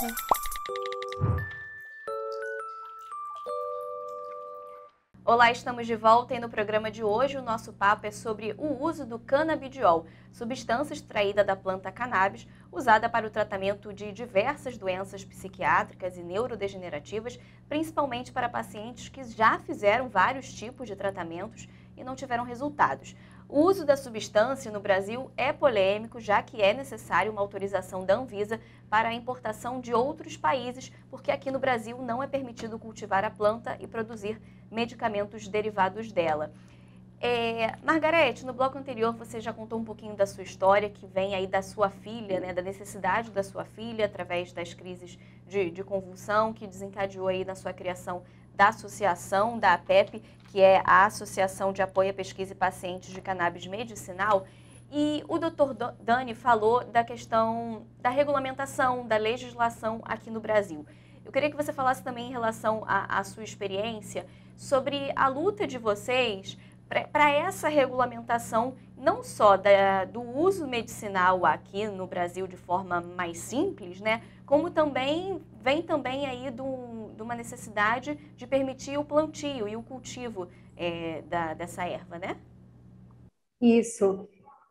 Olá, estamos de volta e no programa de hoje o nosso papo é sobre o uso do canabidiol, substância extraída da planta cannabis, usada para o tratamento de diversas doenças psiquiátricas e neurodegenerativas, principalmente para pacientes que já fizeram vários tipos de tratamentos e não tiveram resultados. O uso da substância no Brasil é polêmico, já que é necessário uma autorização da Anvisa para a importação de outros países, porque aqui no Brasil não é permitido cultivar a planta e produzir medicamentos derivados dela. Margarete, no bloco anterior você já contou um pouquinho da sua história, que vem aí da sua filha, né, da necessidade da sua filha, através das crises de convulsão, que desencadeou aí na sua criação da associação, da APEP, que é a Associação de Apoio à Pesquisa e Pacientes de Cannabis Medicinal. E o Dr. Dani falou da questão da regulamentação, da legislação aqui no Brasil. Eu queria que você falasse também em relação à sua experiência sobre a luta de vocês para essa regulamentação, não só do uso medicinal aqui no Brasil de forma mais simples, né, como também vem também aí de uma necessidade de permitir o plantio e o cultivo dessa erva, né? Isso.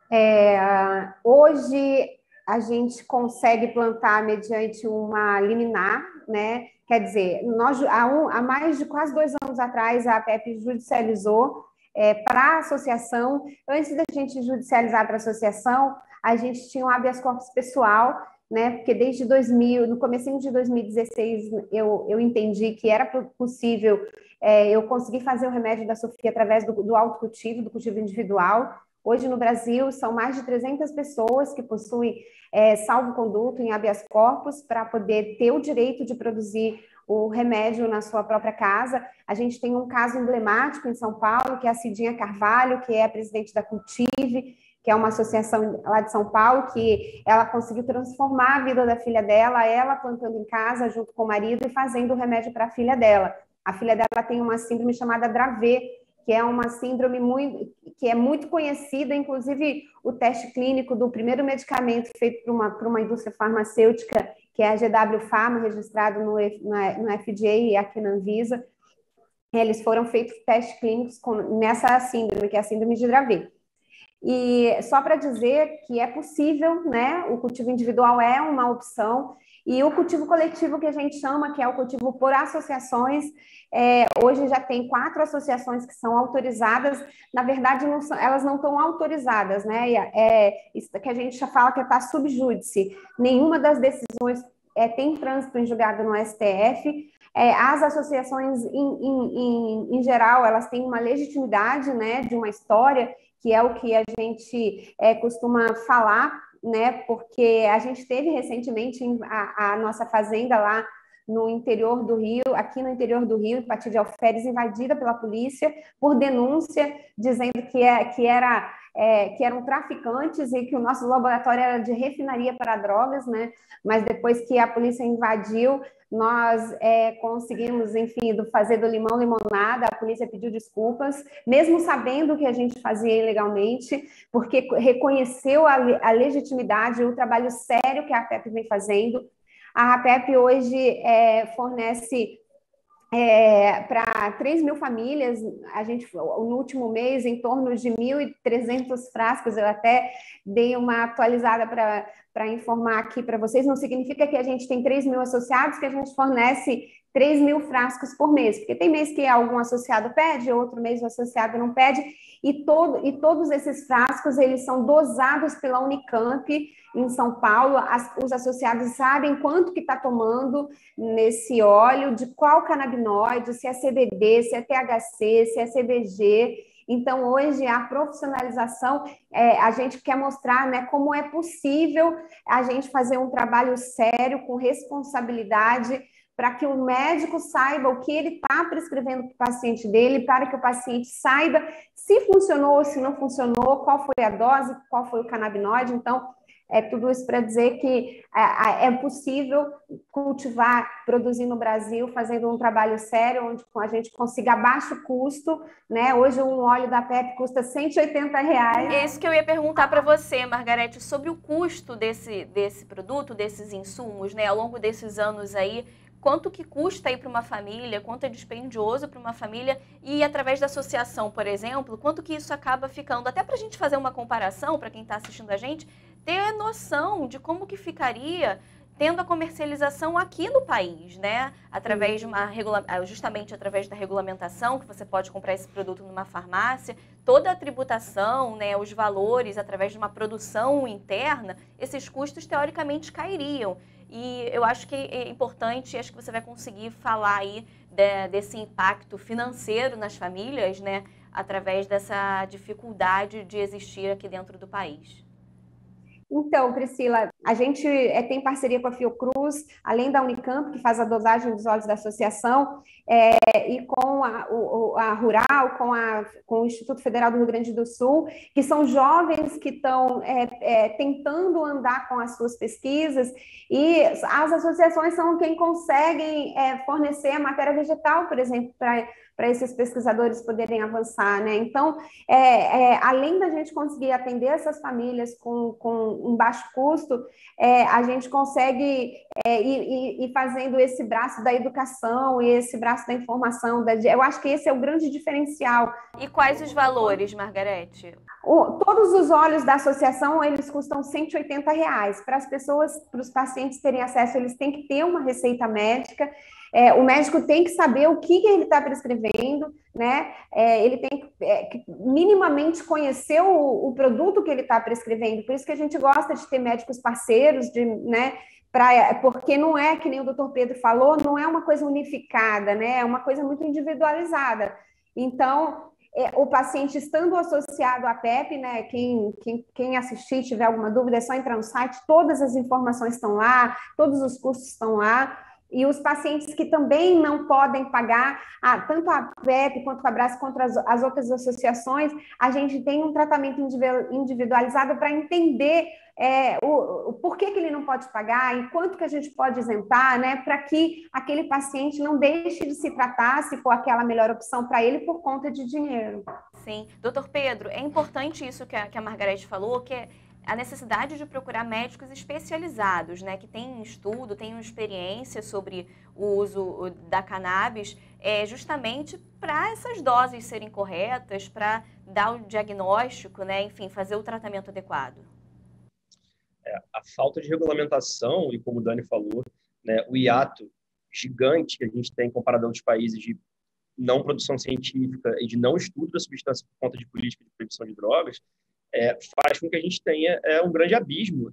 Hoje a gente consegue plantar mediante uma liminar, né? Quer dizer, há mais de quase 2 anos atrás, a APEP judicializou para a associação. Antes da gente judicializar para a associação, a gente tinha um habeas corpus pessoal, né? Porque desde 2000, no comecinho de 2016, eu entendi que era possível eu conseguir fazer o remédio da Sofia através do autocultivo, do cultivo individual. Hoje, no Brasil, são mais de 300 pessoas que possuem salvo-conduto em habeas corpus para poder ter o direito de produzir o remédio na sua própria casa. A gente tem um caso emblemático em São Paulo, que é a Cidinha Carvalho, que é a presidente da Cultive, que é uma associação lá de São Paulo, que ela conseguiu transformar a vida da filha dela, ela plantando em casa junto com o marido e fazendo o remédio para a filha dela. A filha dela tem uma síndrome chamada Dravet, que é uma síndrome que é muito conhecida, inclusive o teste clínico do primeiro medicamento feito por uma indústria farmacêutica, que é a GW Pharma, registrado no FDA e aqui na Anvisa. Eles foram feitos testes clínicos nessa síndrome, que é a síndrome de Dravet. E só para dizer que é possível, né? O cultivo individual é uma opção, e o cultivo coletivo, que a gente chama, que é o cultivo por associações, hoje já tem 4 associações que são autorizadas. Na verdade, elas não estão autorizadas, né? Isso que a gente já fala que está sub júdice. Nenhuma das decisões tem trânsito em julgado no STF. As associações, em geral, elas têm uma legitimidade, né, de uma história, que é o que a gente costuma falar, né, porque a gente teve recentemente a nossa fazenda lá no interior do Rio, aqui no interior do Rio, em Pati de Alferes, invadida pela polícia por denúncia, dizendo que eram traficantes e que o nosso laboratório era de refinaria para drogas, né? Mas depois que a polícia invadiu, nós conseguimos, enfim, fazer do limão limonada. A polícia pediu desculpas, mesmo sabendo que a gente fazia ilegalmente, porque reconheceu a legitimidade e o trabalho sério que a APEP vem fazendo. A APEP hoje fornece para 3 mil famílias. A gente, no último mês, em torno de 1.300 frascos. Eu até dei uma atualizada para informar aqui para vocês. Não significa que a gente tem 3 mil associados, que a gente fornece 3 mil frascos por mês, porque tem mês que algum associado pede, outro mês o associado não pede, e todos esses frascos, eles são dosados pela Unicamp, em São Paulo. Os associados sabem quanto que está tomando nesse óleo, de qual canabinoide, se é CBD, se é THC, se é CBG. Então, hoje, a profissionalização, a gente quer mostrar, né, como é possível a gente fazer um trabalho sério, com responsabilidade, para que o médico saiba o que ele está prescrevendo para o paciente dele, para que o paciente saiba se funcionou ou se não funcionou, qual foi a dose, qual foi o canabinoide. Então, É tudo isso para dizer que é possível cultivar, produzir no Brasil, fazendo um trabalho sério, onde a gente consiga a baixo custo, né? Hoje um óleo da PEP custa R$ 180. É isso que eu ia perguntar para você, Margarete, sobre o custo desse produto, desses insumos, né? Ao longo desses anos aí, quanto que custa aí para uma família, quanto é dispendioso para uma família e através da associação, por exemplo, quanto que isso acaba ficando? Até para a gente fazer uma comparação, para quem está assistindo a gente, ter noção de como que ficaria tendo a comercialização aqui no país, né? Através de justamente através da regulamentação, que você pode comprar esse produto numa farmácia, toda a tributação, né, os valores através de uma produção interna, esses custos teoricamente cairiam. E eu acho que é importante, acho que você vai conseguir falar aí desse impacto financeiro nas famílias, né, através dessa dificuldade de existir aqui dentro do país. Então, Priscila, a gente tem parceria com a Fiocruz, além da Unicamp, que faz a dosagem dos óleos da associação, e com a Rural, com o Instituto Federal do Rio Grande do Sul, que são jovens que estão tentando andar com as suas pesquisas, e as associações são quem conseguem fornecer a matéria vegetal, por exemplo, para esses pesquisadores poderem avançar, né? Então, além da gente conseguir atender essas famílias com um baixo custo, a gente consegue ir fazendo esse braço da educação e esse braço da informação. Eu acho que esse é o grande diferencial. E quais os valores, Margarete? Todos os óleos da associação, eles custam R$ 180. Para as pessoas, para os pacientes terem acesso, eles têm que ter uma receita médica. O médico tem que saber o que ele está prescrevendo, né? Ele tem que minimamente conhecer o produto que ele está prescrevendo. Por isso que a gente gosta de ter médicos parceiros, né? Porque não é, que nem o doutor Pedro falou, não é uma coisa unificada, né? É uma coisa muito individualizada. Então, o paciente estando associado à PEP, né? Quem assistir, tiver alguma dúvida, é só entrar no site, todas as informações estão lá, todos os custos estão lá. E os pacientes que também não podem pagar, tanto a PEP quanto a Abraço, quanto as outras associações, a gente tem um tratamento individualizado para entender o porquê que ele não pode pagar, e quanto que a gente pode isentar, né, para que aquele paciente não deixe de se tratar, se for aquela melhor opção para ele, por conta de dinheiro. Sim. Doutor Pedro, é importante isso que a Margarete falou, que é a necessidade de procurar médicos especializados, né, que têm estudo, têm experiência sobre o uso da cannabis, justamente para essas doses serem corretas, para dar o diagnóstico, né, enfim, fazer o tratamento adequado. A falta de regulamentação, e como o Dani falou, né, o hiato gigante que a gente tem comparado a outros países de não produção científica e de não estudo da substância por conta de política de proibição de drogas, faz com que a gente tenha um grande abismo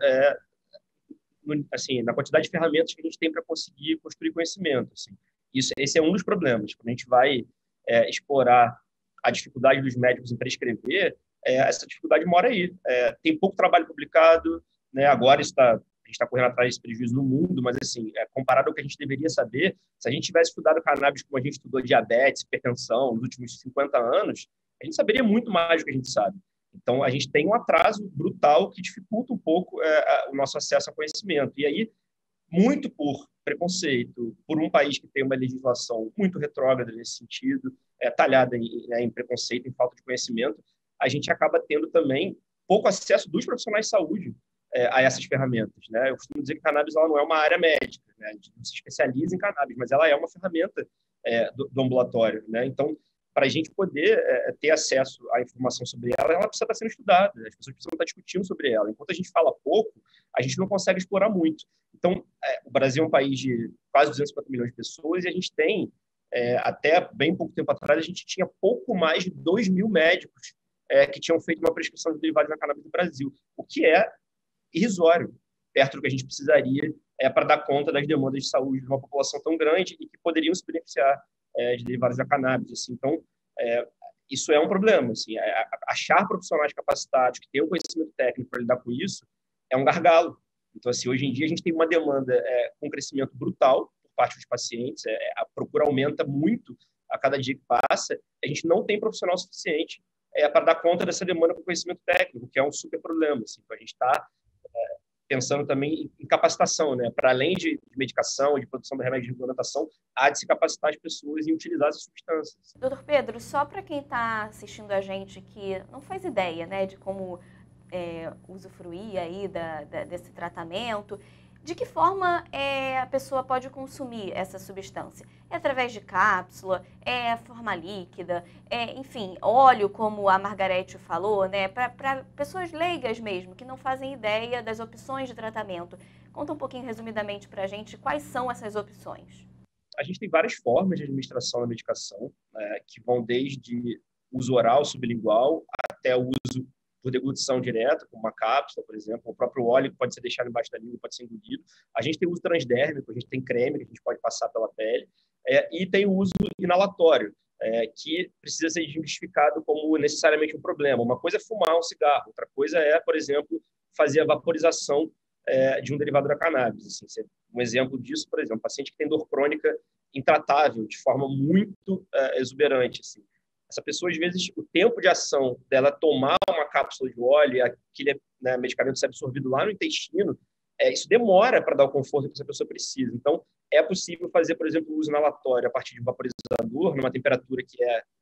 assim, na quantidade de ferramentas que a gente tem para conseguir construir conhecimento. Assim. Esse é um dos problemas. Quando a gente vai explorar a dificuldade dos médicos em prescrever, essa dificuldade mora aí. Tem pouco trabalho publicado, né? Agora a gente está correndo atrás desse prejuízo no mundo, mas assim, comparado ao que a gente deveria saber, se a gente tivesse estudado cannabis como a gente estudou diabetes, hipertensão nos últimos 50 anos, a gente saberia muito mais do que a gente sabe. Então, a gente tem um atraso brutal que dificulta um pouco o nosso acesso ao conhecimento. E aí, muito por preconceito, por um país que tem uma legislação muito retrógrada nesse sentido, talhada em preconceito, em falta de conhecimento, a gente acaba tendo também pouco acesso dos profissionais de saúde a essas ferramentas. Né? Eu costumo dizer que a cannabis ela não é uma área médica, né? A gente não se especializa em cannabis, mas ela é uma ferramenta do ambulatório. Né? Então, para a gente poder ter acesso à informação sobre ela, ela precisa estar sendo estudada, as pessoas precisam estar discutindo sobre ela. Enquanto a gente fala pouco, a gente não consegue explorar muito. Então, o Brasil é um país de quase 250 milhões de pessoas e a gente tem, até bem pouco tempo atrás, a gente tinha pouco mais de 2 mil médicos que tinham feito uma prescrição de derivados da cannabis no Brasil, o que é irrisório, perto do que a gente precisaria para dar conta das demandas de saúde de uma população tão grande e que poderiam se beneficiar de derivados da cannabis. Assim. Então, isso é um problema. Assim, achar profissionais capacitados que tenham conhecimento técnico para lidar com isso é um gargalo. Então, assim, hoje em dia, a gente tem uma demanda com crescimento brutal por parte dos pacientes, a procura aumenta muito a cada dia que passa, a gente não tem profissional suficiente para dar conta dessa demanda com conhecimento técnico, que é um super problema. Assim. Então, a gente está pensando também em capacitação, né? Para além de medicação, de produção de remédio de regulamentação, há de se capacitar as pessoas em utilizar essas substâncias. Doutor Pedro, só para quem está assistindo a gente que não faz ideia, né, de como usufruir aí desse tratamento, de que forma a pessoa pode consumir essa substância? É através de cápsula, forma líquida, enfim, óleo, como a Margarete falou, né? Para pessoas leigas mesmo, que não fazem ideia das opções de tratamento. Conta um pouquinho resumidamente para a gente quais são essas opções. A gente tem várias formas de administração da medicação, né, que vão desde uso oral sublingual até o uso por deglutição direta, como uma cápsula, por exemplo. O próprio óleo pode ser deixado embaixo da língua, pode ser engolido. A gente tem uso transdérmico, a gente tem creme que a gente pode passar pela pele, e tem o uso inalatório, que precisa ser justificado como necessariamente um problema. Uma coisa é fumar um cigarro, outra coisa é, por exemplo, fazer a vaporização de um derivado da cannabis. Assim, um exemplo disso, por exemplo, paciente que tem dor crônica intratável, de forma muito exuberante. Assim. Essa pessoa, às vezes, o tempo de ação dela tomar uma cápsula de óleo e aquele medicamento ser absorvido lá no intestino, isso demora para dar o conforto que essa pessoa precisa. Então, é possível fazer, por exemplo, o uso inalatório a partir de um vaporizador, numa temperatura que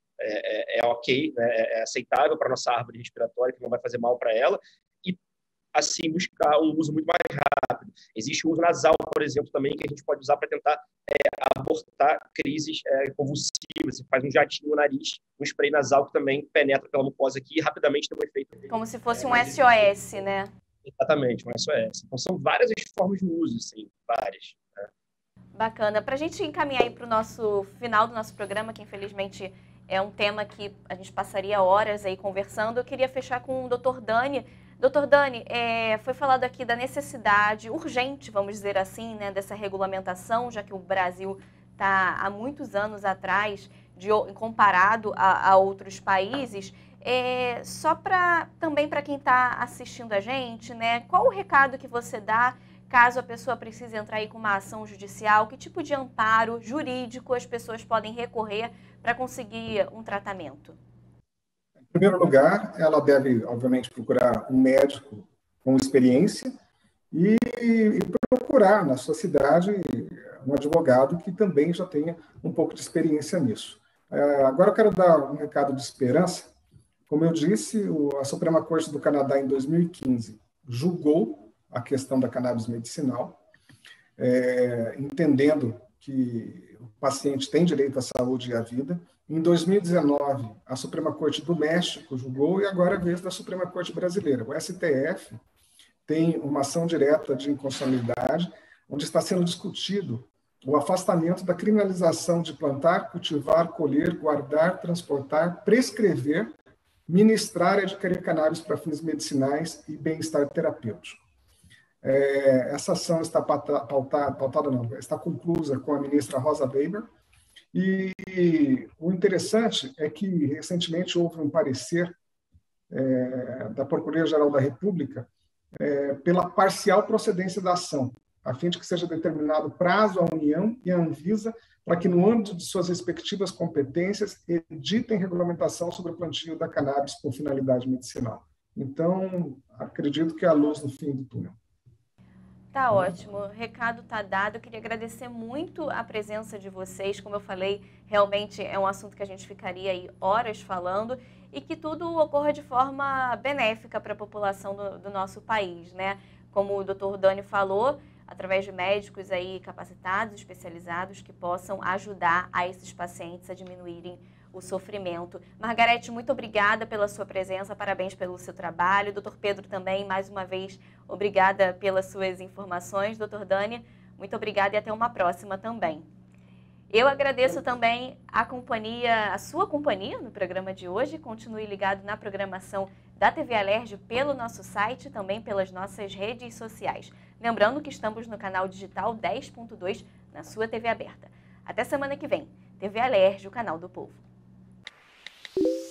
é ok, né, é aceitável para a nossa árvore respiratória, que não vai fazer mal para ela, e, assim, buscar um uso muito mais rápido. Existe o uso nasal, por exemplo, também, que a gente pode usar para tentar abortar crises convulsivas. Você faz um jatinho no nariz, um spray nasal que também penetra pela mucosa aqui e rapidamente tem um efeito. Como se fosse um SOS, né? Exatamente, um SOS. Então, são várias as formas de uso, sim, várias. Né? Bacana. Para a gente encaminhar aí para o nosso final do nosso programa, que infelizmente é um tema que a gente passaria horas aí conversando, eu queria fechar com o Dr. Dani. Doutor Dani, foi falado aqui da necessidade urgente, vamos dizer assim, né, dessa regulamentação, já que o Brasil está há muitos anos atrás, comparado a outros países. Só também para quem está assistindo a gente, né, qual o recado que você dá caso a pessoa precise entrar aí com uma ação judicial? Que tipo de amparo jurídico as pessoas podem recorrer para conseguir um tratamento? Em primeiro lugar, ela deve, obviamente, procurar um médico com experiência e procurar na sua cidade um advogado que também já tenha um pouco de experiência nisso. Agora eu quero dar um recado de esperança. Como eu disse, a Suprema Corte do Canadá, em 2015, julgou a questão da cannabis medicinal, entendendo que o paciente tem direito à saúde e à vida. Em 2019, a Suprema Corte do México julgou e agora é a vez da Suprema Corte brasileira. O STF tem uma ação direta de inconstitucionalidade, onde está sendo discutido o afastamento da criminalização de plantar, cultivar, colher, guardar, transportar, prescrever, ministrar e adquirir cannabis para fins medicinais e bem-estar terapêutico. Essa ação está está conclusa com a ministra Rosa Weber, e o interessante é que, recentemente, houve um parecer da Procuradoria-Geral da República pela parcial procedência da ação, a fim de que seja determinado prazo à União e à Anvisa para que, no âmbito de suas respectivas competências, editem regulamentação sobre o plantio da cannabis com finalidade medicinal. Então, acredito que é a luz no fim do túnel. Tá ótimo, o recado tá dado. Eu queria agradecer muito a presença de vocês. Como eu falei, realmente é um assunto que a gente ficaria aí horas falando e que tudo ocorra de forma benéfica para a população do nosso país, né? Como o Dr. Dani falou, através de médicos aí capacitados, especializados, que possam ajudar a esses pacientes a diminuírem o sofrimento. Margarete, muito obrigada pela sua presença, parabéns pelo seu trabalho. Dr. Pedro também, mais uma vez, obrigada pelas suas informações. Dr. Dani, muito obrigada e até uma próxima também. Eu agradeço também a sua companhia no programa de hoje. Continue ligado na programação da TV Alerj pelo nosso site e também pelas nossas redes sociais. Lembrando que estamos no canal digital 10.2 na sua TV aberta. Até semana que vem. TV Alerj, o canal do povo.